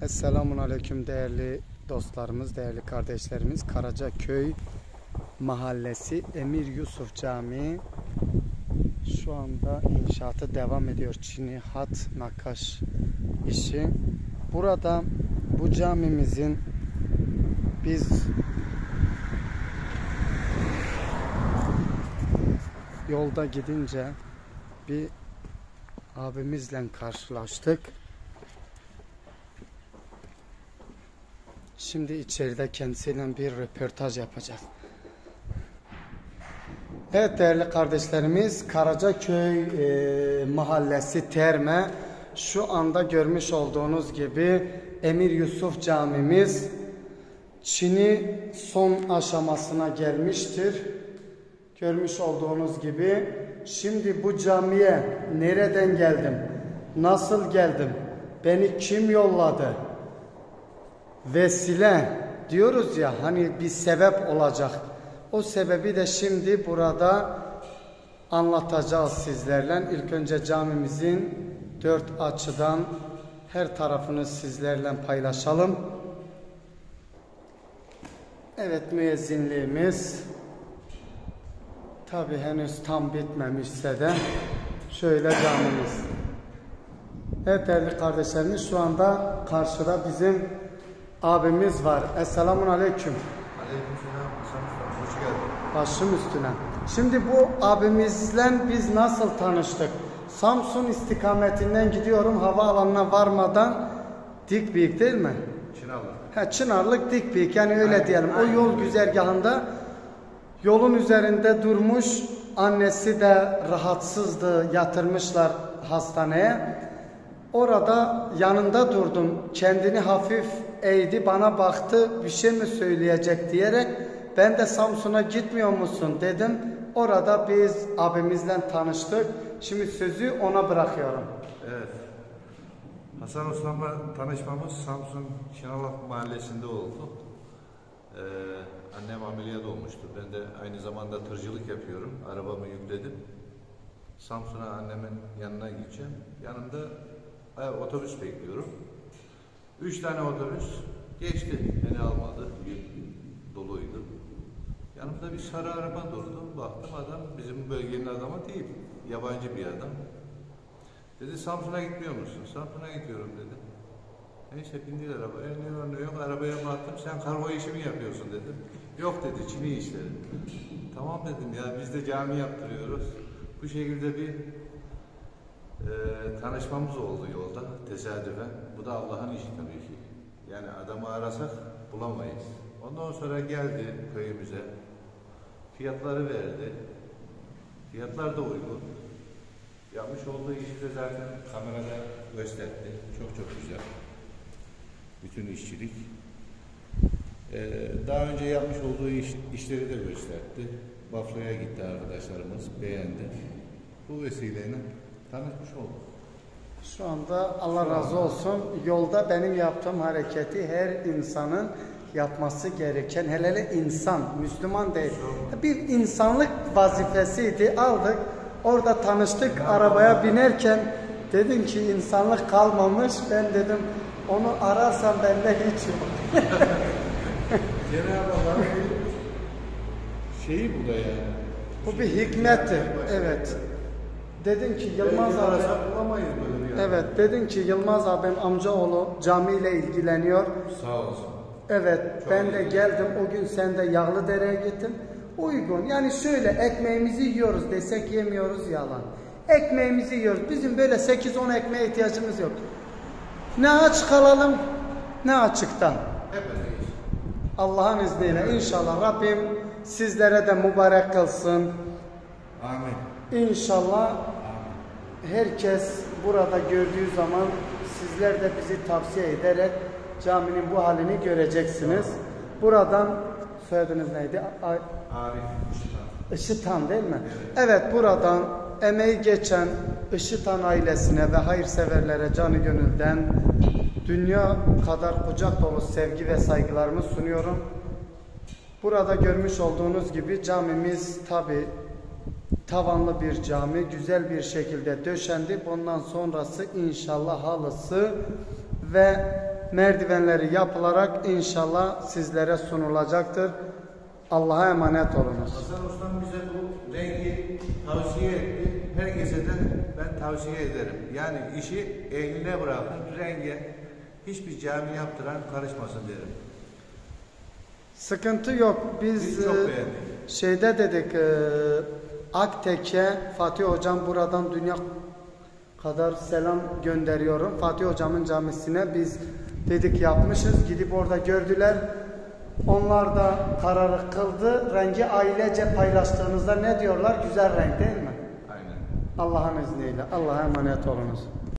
Esselamun Aleyküm değerli dostlarımız, değerli kardeşlerimiz. Karacaköy Mahallesi Emir Yusuf Camii şu anda inşaatı devam ediyor. Çini hat nakkaş işi. Burada bu camimizin biz yolda gidince bir abimizle karşılaştık. Şimdi içeride kendisiyle bir röportaj yapacağız. Evet değerli kardeşlerimiz, Karacaköy Mahallesi Terme, şu anda görmüş olduğunuz gibi Emir Yusuf Camimiz Çin'i son aşamasına gelmiştir. Görmüş olduğunuz gibi şimdi bu camiye nereden geldim, nasıl geldim, beni kim yolladı? Vesile diyoruz ya, hani bir sebep olacak. O sebebi de şimdi burada anlatacağız sizlerle. İlk önce camimizin dört açıdan her tarafını sizlerle paylaşalım. Evet, müezzinliğimiz tabi henüz tam bitmemişse de şöyle camimiz. Evet değerli kardeşlerimiz, şu anda karşıda bizim abimiz var. Esselamun Aleyküm. Aleykümselam. Hoş geldin. Başım üstüne. Şimdi bu abimizle biz nasıl tanıştık? Samsun istikametinden gidiyorum, havaalanına varmadan Dikbiyik değil mi? Çınarlık. Çınarlık Dikbiyik, yani öyle diyelim. O yol güzergahında yolun üzerinde durmuş, annesi de rahatsızdı, yatırmışlar hastaneye. Orada yanında durdum. Kendini hafif eğdi, bana baktı, bir şey mi söyleyecek diyerek ben de Samsun'a gitmiyor musun dedim. Orada biz abimizle tanıştık. Şimdi sözü ona bırakıyorum. Evet. Hasan Osman'la tanışmamız Samsun Çınarlık Mahallesi'nde oldu. Annem ameliyat olmuştu. Ben de aynı zamanda tırcılık yapıyorum. Arabamı yükledim. Samsun'a annemin yanına gideceğim. Yanımda otobüs bekliyorum. 3 tane otobüs geçti. Beni almadı. Doluydu. Yanımda bir sarı araba durdu. Baktım adam bizim bölgenin adamı değil. Yabancı bir adam. Dedi Samsun'a gitmiyor musun? Samsun'a gidiyorum dedi. Neyse bindiler arabaya. Ne yok. Arabaya baktım. Sen kargo işi mi yapıyorsun dedim. Yok dedi. Çini işleri. Tamam dedim ya, biz de cami yaptırıyoruz. Bu şekilde bir tanışmamız oldu yolda tesadüfen. Bu da Allah'ın işi tabii ki. Yani adamı arasak bulamayız. Ondan sonra geldi köyümüze. Fiyatları verdi. Fiyatlar da uygun. Yapmış olduğu işi de zaten kamerada gösterdi. Çok güzel. Bütün işçilik. Daha önce yapmış olduğu işleri de gösterdi. Bafra'ya gitti arkadaşlarımız. Beğendi. Bu vesileyle tanışmış olduk. Şu anda Allah razı olsun, yolda benim yaptığım hareketi her insanın yapması gereken, hele insan, Müslüman değil, bir insanlık vazifesiydi. Aldık, orada tanıştık, arabaya binerken dedim ki insanlık kalmamış. Ben dedim onu ararsam bende hiç yok. Cenab-ı Allah'ın şeyi bu da yani. Bu bir hikmettir. Evet. Dedim ki Yılmaz abi, evet dedim ki Yılmaz abim amcaoğlu camiyle ilgileniyor. Sağ olsun. Evet, çok ben de iyi. geldim, o gün sen de Yağlıdere'ye gittin. Uygun. Yani şöyle, ekmeğimizi yiyoruz desek yemiyoruz, yalan. Ekmeğimizi yiyoruz. Bizim böyle 8-10 ekmeğe ihtiyacımız yok. Ne aç kalalım ne açıkta. Allah'ın izniyle inşallah Rabbim sizlere de mübarek kılsın. Amin. İnşallah herkes burada gördüğü zaman sizler de bizi tavsiye ederek caminin bu halini göreceksiniz. Buradan soyadınız neydi? Arif Işıtan değil mi? Evet, buradan emeği geçen Işıtan ailesine ve hayırseverlere canı gönülden dünya kadar kucak dolu sevgi ve saygılarımı sunuyorum. Burada görmüş olduğunuz gibi camimiz tabi tavanlı bir cami, güzel bir şekilde döşendi. Bundan sonrası inşallah halısı ve merdivenleri yapılarak inşallah sizlere sunulacaktır. Allah'a emanet olunuz. Hasan Ustam bize bu rengi tavsiye etti. Herkese de ben tavsiye ederim. Yani işi eline bırakın, renge hiçbir cami yaptıran karışmasın derim. Sıkıntı yok. Biz çok beğendik. şeyde dedik Aktek'e Fatih Hocam buradan dünya kadar selam gönderiyorum. Fatih Hocam'ın camisine biz dedik yapmışız. Gidip orada gördüler. Onlar da kararı kıldı. Rengi ailece paylaştığınızda ne diyorlar? Güzel renk değil mi? Aynen. Allah'ın izniyle. Allah'a emanet olunuz.